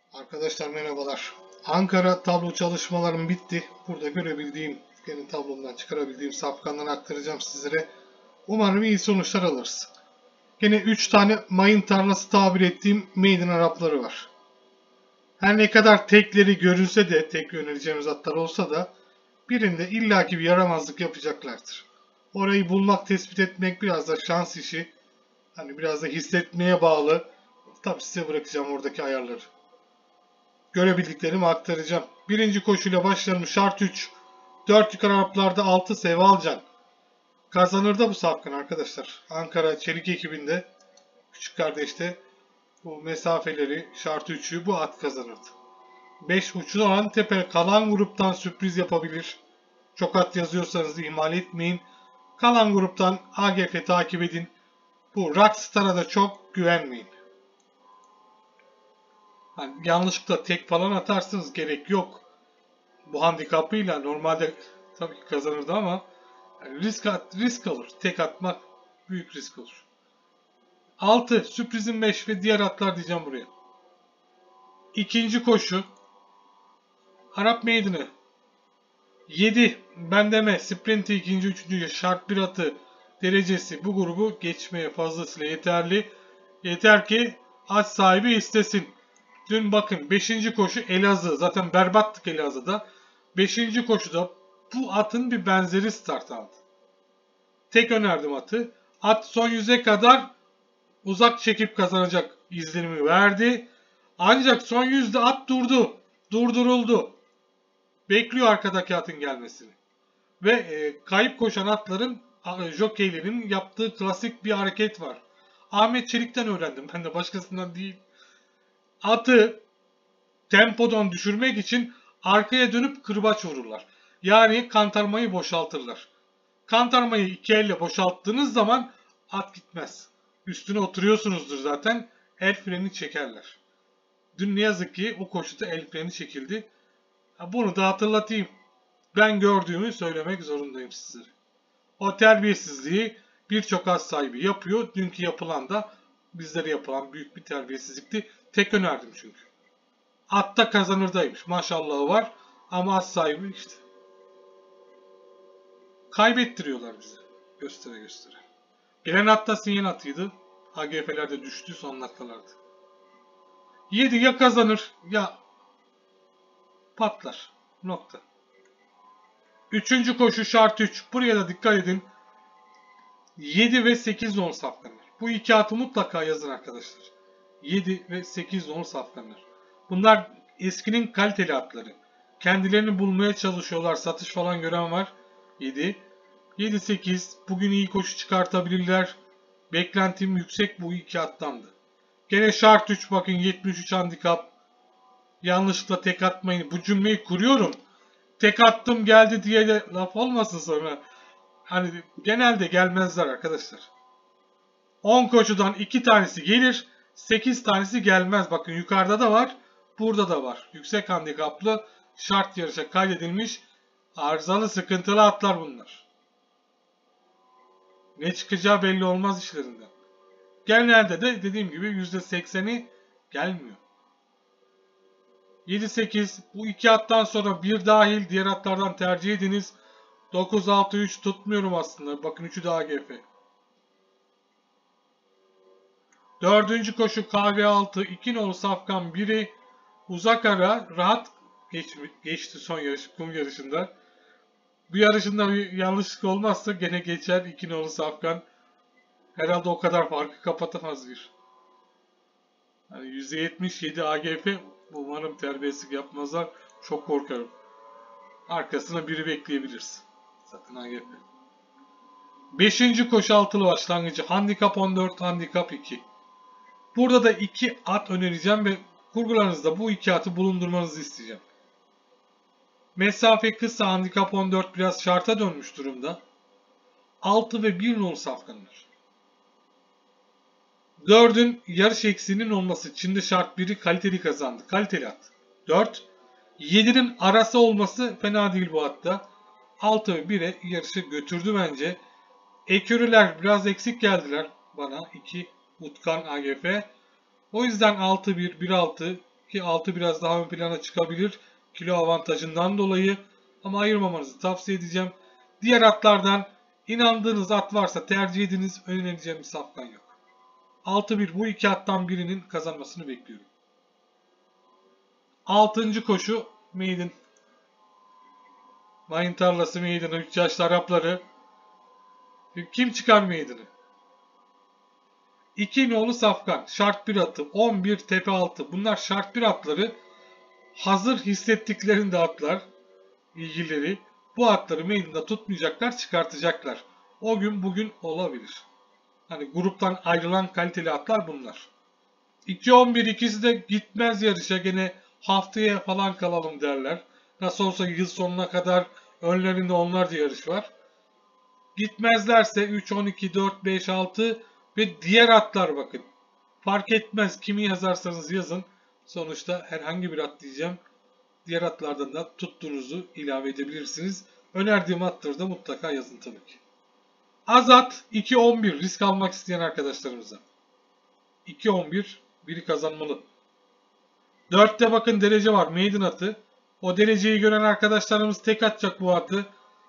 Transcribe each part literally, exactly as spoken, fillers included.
Arkadaşlar merhabalar. Ankara tablo çalışmalarım bitti. Burada görebildiğim, benim tablomdan çıkarabildiğim safkanları aktaracağım sizlere. Umarım iyi sonuçlar alırız. Yine üç tane mayın tarlası tabir ettiğim maiden Arapları var. Her ne kadar tekleri görünse de, tek önereceğimiz atlar olsa da birinde illaki bir yaramazlık yapacaklardır. Orayı bulmak, tespit etmek biraz da şans işi. Hani biraz da hissetmeye bağlı. Tabii size bırakacağım oradaki ayarları. Görebildiklerimi aktaracağım. Birinci koşuyla başlayalım. Şart üç. dört yukarı Araplarda altı Sevalcan. Kazanır da bu safkan arkadaşlar. Ankara Çelik ekibinde küçük kardeşte bu mesafeleri şart üçü bu at kazanırdı. beş uçlu olan tepe kalan gruptan sürpriz yapabilir. Çok at yazıyorsanız ihmal etmeyin. Kalan gruptan A G F takip edin. Bu Rockstar'a da çok güvenmeyin. Hani yanlışlıkla tek falan atarsınız, gerek yok. Bu handikapıyla normalde tabii ki kazanırdı ama yani risk at, risk alır. Tek atmak büyük risk olur. altı sürprizin beş ve diğer atlar diyeceğim buraya. İkinci koşu Arap Meydanı. yedi Bendeme Sprinti ikinci üçüncü şart bir atı derecesi bu grubu geçmeye fazlasıyla yeterli. Yeter ki at sahibi istesin. Dün bakın beşinci koşu Elazığ. Zaten berbattık Elazığ'da. beşinci koşuda bu atın bir benzeri start aldı. Tek önerdim atı. At son yüze kadar uzak çekip kazanacak izlenimi verdi. Ancak son yüzde at durdu. Durduruldu. Bekliyor arkadaki atın gelmesini. Ve e, kayıp koşan atların jokeylerin yaptığı klasik bir hareket var. Ahmet Çelik'ten öğrendim. Ben de başkasından değil. Atı tempodan düşürmek için arkaya dönüp kırbaç vururlar. Yani kantarmayı boşaltırlar. Kantarmayı iki elle boşalttığınız zaman at gitmez. Üstüne oturuyorsunuzdur zaten. El freni çekerler. Dün ne yazık ki o koşuda el freni çekildi. Bunu da hatırlatayım. Ben gördüğümü söylemek zorundayım sizlere. O terbiyesizliği birçok at sahibi yapıyor. Dünkü yapılan da bizlere yapılan büyük bir terbiyesizlikti. Tek önerdim çünkü. Atta kazanırdaymış. Maşallahı var. Ama at sahibi işte. Kaybettiriyorlar bizi. Göstere göstere. Gelen atta Sinyen atıydı. A G F'lerde düştü son dakikalarda. yedi ya kazanır ya patlar. Nokta. Üçüncü koşu şart üç. Buraya da dikkat edin. yedi ve sekiz nolu safkanlar. Bu iki atı mutlaka yazın arkadaşlar. yedi ve sekiz nolu safkanlar. Bunlar eskinin kaliteli atları. Kendilerini bulmaya çalışıyorlar. Satış falan gören var. yedi. yedi sekiz. Bugün iyi koşu çıkartabilirler. Beklentim yüksek bu iki attandı. Gene şart üç bakın yetmiş üç handikap. Yanlışlıkla tek atmayın. Bu cümleyi kuruyorum. Tek attım geldi diye de laf olmasın sonra. Hani genelde gelmezler arkadaşlar. on koşudan iki tanesi gelir. sekiz tanesi gelmez. Bakın yukarıda da var. Burada da var. Yüksek handikaplı şart yarışa kaydedilmiş arızalı sıkıntılı atlar bunlar. Ne çıkacağı belli olmaz işlerinden. Genelde de dediğim gibi yüzde sekseni gelmiyor. yedi sekiz bu iki attan sonra bir dahil diğer atlardan tercih ediniz. dokuz altı üç tutmuyorum aslında. Bakın üçü de A G F. Dördüncü koşu K V altı. iki nolu safkan biri uzak ara rahat geçti, geçti son yarış, kum yarışında. Bu yarışında bir yanlışlık olmazsa gene geçer iki nolu safkan. Herhalde o kadar farkı kapatamaz bir. Yani yüzde yetmiş yedi A G F, umarım terbiyesizlik yapmazlar. Çok korkarım. Arkasına biri bekleyebiliriz. Zaten A G F. Beşinci koşu altılı başlangıcı. Handikap on dört, handikap iki. Burada da iki at önereceğim ve kurgularınızda bu iki atı bulundurmanızı isteyeceğim. Mesafe kısa, handikap on dört biraz şarta dönmüş durumda. altı ve bir nolu safkanlar. dördün yarış eksiğinin olması. Çin'de şart biri kaliteli kazandı. Kaliteli at. dört. yedinin arası olması fena değil bu hatta. altı ve bire yarışı götürdü bence. Ekürüler biraz eksik geldiler bana. iki Utkan A G F. O yüzden altı bir, bir altı ki altı biraz daha ön plana çıkabilir kilo avantajından dolayı. Ama ayırmamanızı tavsiye edeceğim. Diğer atlardan inandığınız at varsa tercih ediniz. Önereceğim bir safkan yok. altı bir bu iki attan birinin kazanmasını bekliyorum. altıncı koşu Maiden. Mayın tarlası Maiden'a üç yaşlı Arapları. Kim çıkar Maiden'ı? iki nolu safkan. Şart bir atı. on bir tepe altı. Bunlar şart bir atları. Hazır hissettiklerinde atlar. İlgileri. Bu atları Maiden'da tutmayacaklar, çıkartacaklar. O gün bugün olabilir. Hani gruptan ayrılan kaliteli atlar bunlar. iki on bir ikisi de gitmez yarışa, gene haftaya falan kalalım derler. Nasıl olsa yıl sonuna kadar önlerinde onlarca yarış var. Gitmezlerse üç, on iki, dört, beş, altı ve diğer atlar bakın. Fark etmez kimi yazarsanız yazın. Sonuçta herhangi bir at diyeceğim. Diğer atlardan da tuttuğunuzu ilave edebilirsiniz. Önerdiğim atları da mutlaka yazın tabii ki. Azat iki on bir risk almak isteyen arkadaşlarımıza. iki on bir biri kazanmalı. dörtte bakın derece var. Maiden atı. O dereceyi gören arkadaşlarımız tek atacak bu atı.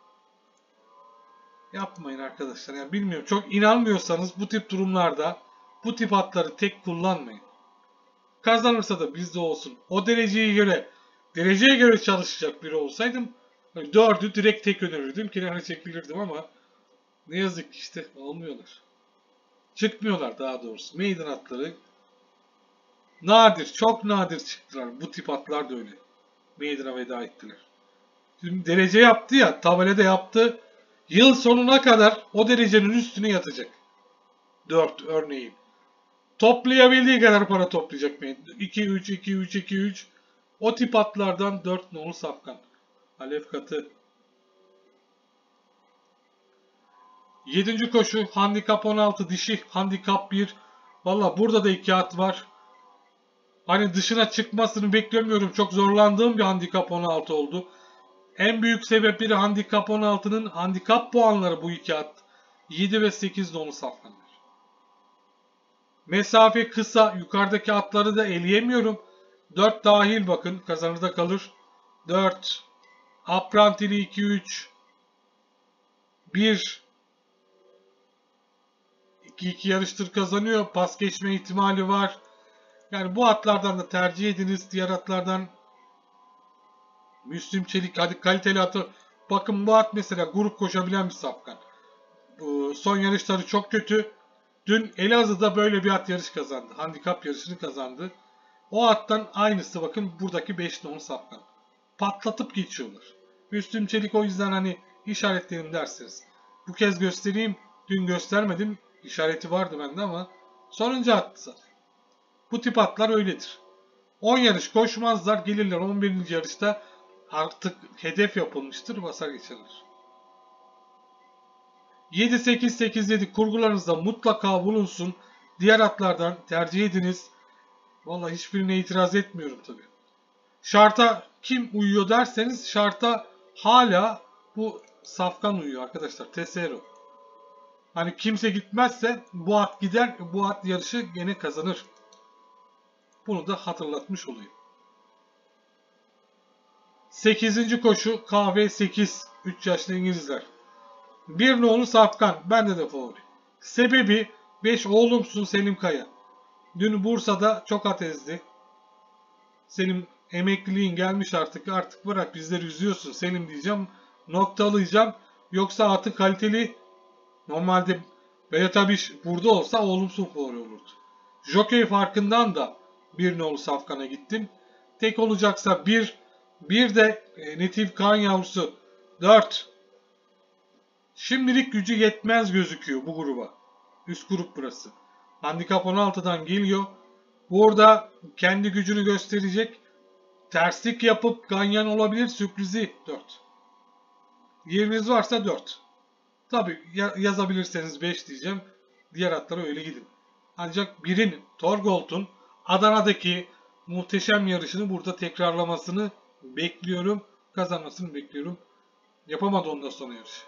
Yapmayın arkadaşlar. Yani bilmiyorum. Çok inanmıyorsanız bu tip durumlarda bu tip atları tek kullanmayın. Kazanırsa da bizde olsun. O dereceyi göre dereceye göre çalışacak biri olsaydım dördü direkt tek önerirdim. Kenara çekilirdim ama ne yazık ki işte olmuyorlar. Çıkmıyorlar daha doğrusu. Maiden atları nadir, çok nadir çıktılar. Bu tip atlar da öyle. Maiden'a veda ettiler. Şimdi derece yaptı ya, tabelede yaptı. Yıl sonuna kadar o derecenin üstüne yatacak. dört örneğin. Toplayabildiği kadar para toplayacak Maiden. iki üç, iki üç, iki üç. O tip atlardan dört nolu safkan. Alev katı. yedinci koşu handikap on altı, dişi handikap bir. Valla burada da iki at var. Hani dışına çıkmasını beklemiyorum. Çok zorlandığım bir handikap on altı oldu. En büyük sebepleri handikap on altının handikap puanları bu iki at. yedi ve sekiz nolu safkanlar. Mesafe kısa. Yukarıdaki atları da eleyemiyorum. dört dahil bakın. Kazanırda kalır. dört. Aprantili iki üç. bir. iki iki yarıştır kazanıyor. Pas geçme ihtimali var. Yani bu atlardan da tercih ediniz. Diğer atlardan Müslüm Çelik, hadi kaliteli atı. Bakın bu at mesela grup koşabilen bir safkan. Bu son yarışları çok kötü. Dün Elazığ'da böyle bir at yarış kazandı. Handikap yarışını kazandı. O attan aynısı bakın buradaki beş nolu safkan. Patlatıp geçiyorlar. Müslüm Çelik o yüzden hani işaretlerim dersiniz. Bu kez göstereyim. Dün göstermedim. İşareti vardı bende ama sonuncu attı zaten. Bu tip atlar öyledir. on yarış koşmazlar, gelirler on birinci yarışta artık hedef yapılmıştır, basar geçerler. yedi sekiz sekiz yedi kurgularınızda mutlaka bulunsun. Diğer atlardan tercih ediniz. Vallahi hiçbirine itiraz etmiyorum tabii. Şarta kim uyuyor derseniz şarta hala bu safkan uyuyor arkadaşlar. Tesero. Hani kimse gitmezse bu at gider, bu at yarışı gene kazanır. Bunu da hatırlatmış olayım. sekizinci koşu K V sekiz. üç yaşlı İngilizler. bir nolu safkan. Bende de favori. Sebebi beş oğlumsun Selim Kaya. Dün Bursa'da çok at ezdi. Selim emekliliğin gelmiş artık. Artık bırak bizleri üzüyorsun Selim diyeceğim. Noktalayacağım. Yoksa atı kaliteli. Normalde Berat Abiş burada olsa oğlumsun favori olurdu. Jockey farkından da bir nolu safkana gittim. Tek olacaksa bir. Bir de e, Netif Kan yavrusu dört. Şimdilik gücü yetmez gözüküyor bu gruba. Üst grup burası. Handikap on altıdan geliyor. Burada kendi gücünü gösterecek. Terslik yapıp ganyan olabilir, sürprizi dört. Yeriniz varsa dört. Tabi yazabilirseniz beş diyeceğim. Diğer atlara öyle gidin. Ancak birin Torgold'un Adana'daki muhteşem yarışını burada tekrarlamasını bekliyorum. Kazanmasını bekliyorum. Yapamadı ondan sonra yarış.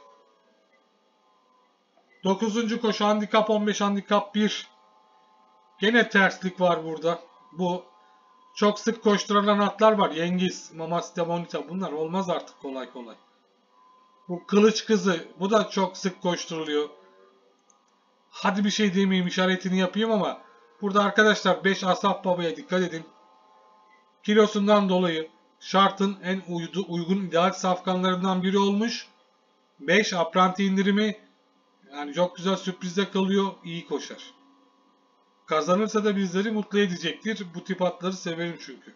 dokuzuncu koşu handikap on beş, handikap bir. Gene terslik var burada. Bu Çok sık koşturulan atlar var. Yengiz, Mamasta, Monita. Bunlar olmaz artık kolay kolay. Bu kılıç kızı. Bu da çok sık koşturuluyor. Hadi bir şey demeyeyim, işaretini yapayım ama burada arkadaşlar beş Asaf Baba'ya dikkat edin. Kilosundan dolayı şartın en uydu, uygun ideal safkanlarından biri olmuş. beş apranti indirimi, yani çok güzel sürprizde kalıyor. İyi koşar. Kazanırsa da bizleri mutlu edecektir. Bu tip atları severim çünkü.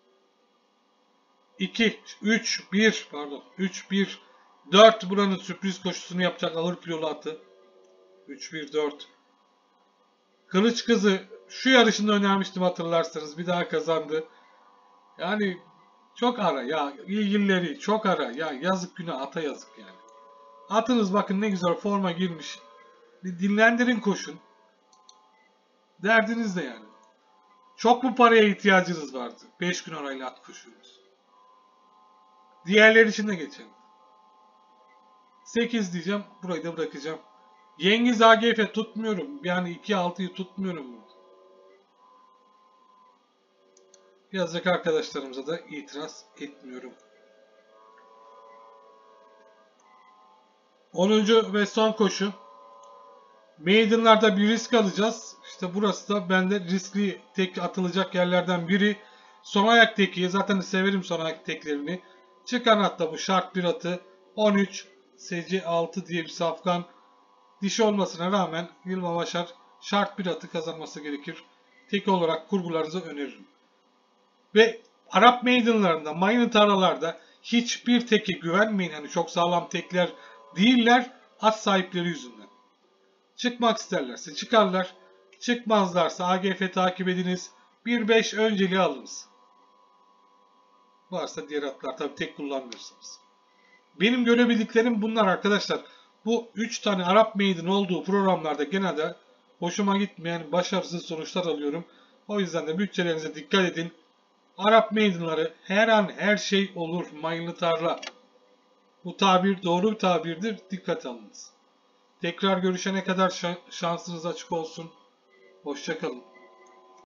iki, üç, bir pardon üç, bir, dört buranın sürpriz koşusunu yapacak ağır kilolu atı. üç, bir, dört. Kılıç kızı şu yarışında önermiştim hatırlarsanız. Bir daha kazandı. Yani çok ara ya, ilgilileri çok ara ya, yazık günah, ata yazık yani. Atınız bakın ne güzel forma girmiş. Bir dinlendirin, koşun. Derdiniz de yani. Çok mu paraya ihtiyacınız vardı? beş gün arayla at koşuyoruz. Diğerler için de geçelim. sekiz diyeceğim. Burayı da bırakacağım. Yengiz A G F tutmuyorum. Yani iki altıyı tutmuyorum. Yazacak arkadaşlarımıza da itiraz etmiyorum. onuncu ve son koşu. Maiden'larda bir risk alacağız. İşte burası da bende riskli tek atılacak yerlerden biri. Son ayak tekiyi. Zaten severim son ayak teklerini. Çıkan hatta bu şart bir atı. on üç S C altı diye bir safkan. Dişi olmasına rağmen Yılmaz Başar şart bir atı kazanması gerekir. Tek olarak kurgularınızı öneririm. Ve Arap Maiden'larında, Minor aralarda hiçbir teke güvenmeyin. Yani çok sağlam tekler değiller. At sahipleri yüzünden. Çıkmak isterlerse çıkarlar. Çıkmazlarsa A G F takip ediniz. bir beş önceliği alınız. Varsa diğer atlar tabi tek kullanmıyorsunuz. Benim görebildiklerim bunlar arkadaşlar. Bu üç tane Arap Maiden olduğu programlarda genelde hoşuma gitmeyen başarısız sonuçlar alıyorum. O yüzden de bütçelerinize dikkat edin. Arap Maiden'ları her an her şey olur. Mayınlı tarla. Bu tabir doğru bir tabirdir. Dikkat alınız. Tekrar görüşene kadar şansınız açık olsun. Hoşça kalın.